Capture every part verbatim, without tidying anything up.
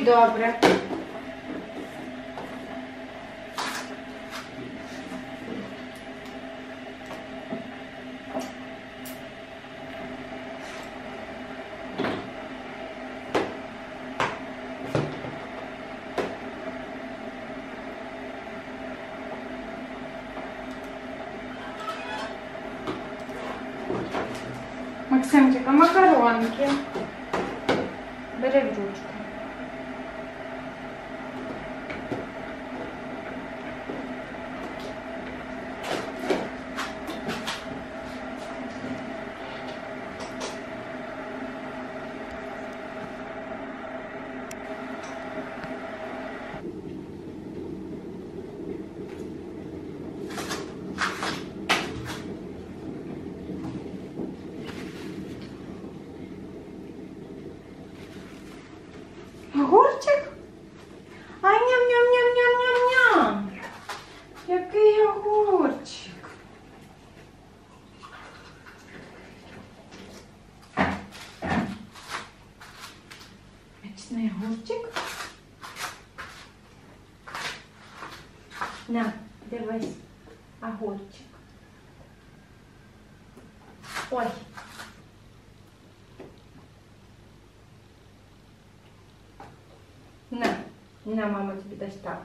добре. Максимчика, макаронки. Бери в ручку. Огурчик? Ай, ням-ням-ням-ням-ням-ням. Який огурчик. Смачний огурчик. На, дивись, огурчик. Ой. На, на, мама тобі дасть так.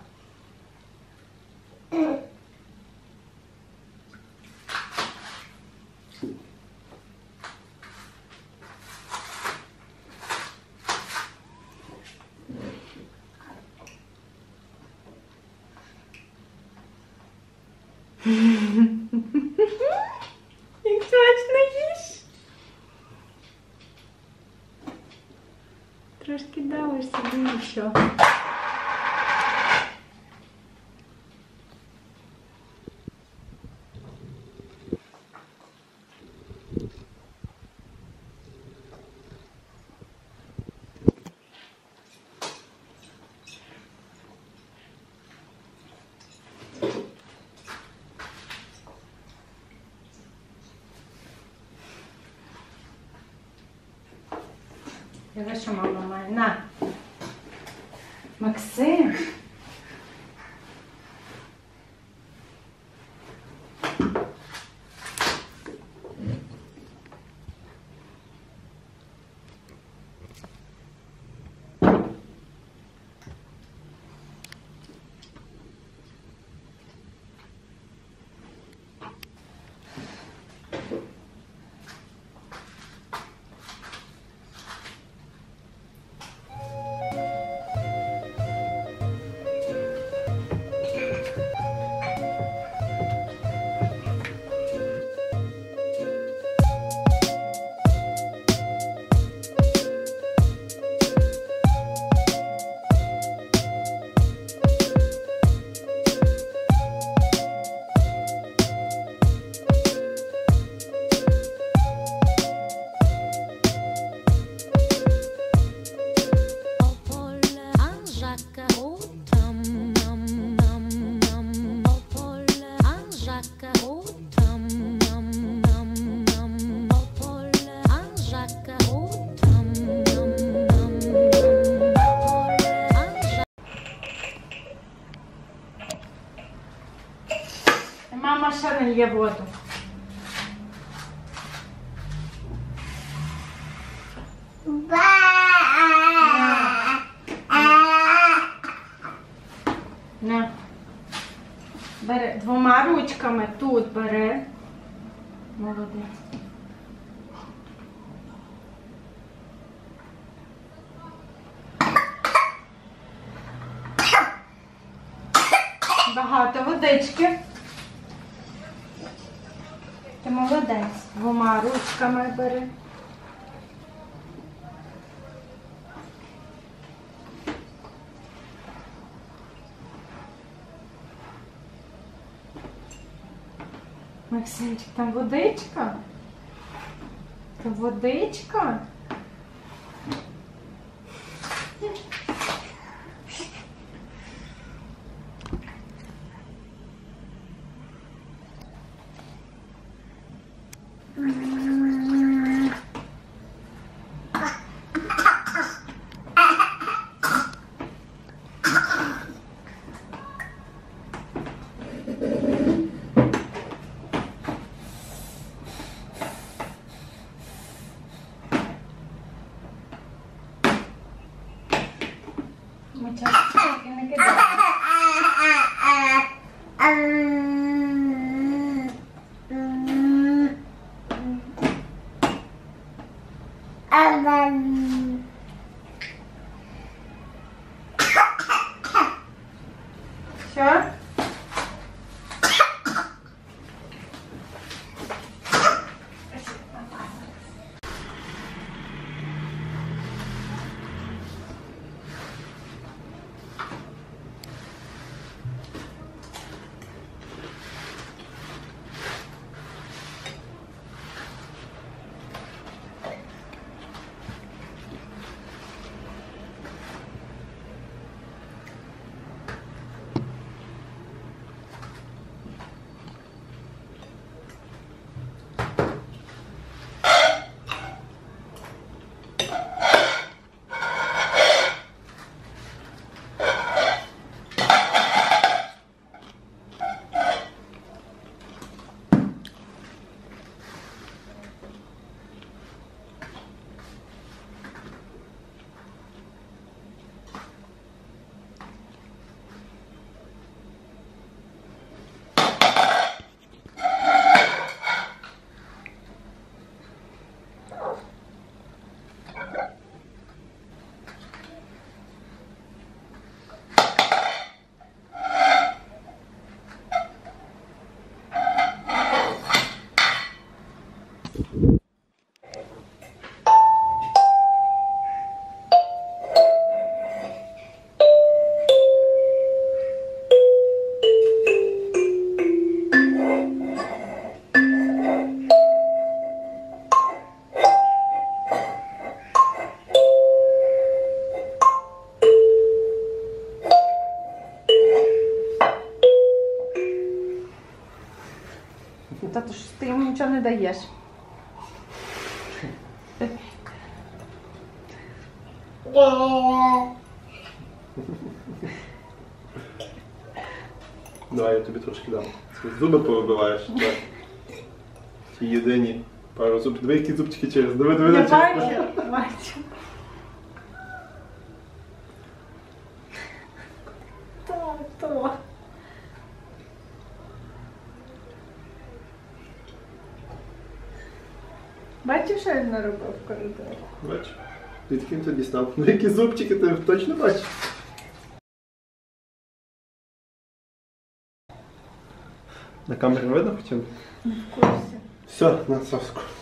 Як смачно їш. Трошки давиш собі і що. Диви, що мама має. На. Максим. Мама ще не лє воду. На. Бери двома ручками тут бери. Молодець. Багато водички. Ти молодець. Двома ручками бери. Максимчик, там водичка? Там водичка? Ань. Що? Тато, що ти йому нічого не даєш. Давай, я тобі трошки дам. Зуби повибиваєш. Так. Ті єдині. Пару зубів. Диви, які зубчики через. Диви, диви, Я диви. бачу, бачу. То, то. Бачиш, що він наробив в коридорі? Бачиш? Звідки він тобі став? Ну які зубчики, ти точно бачиш? На камері видно хоча б? В курсі. Все, на соску.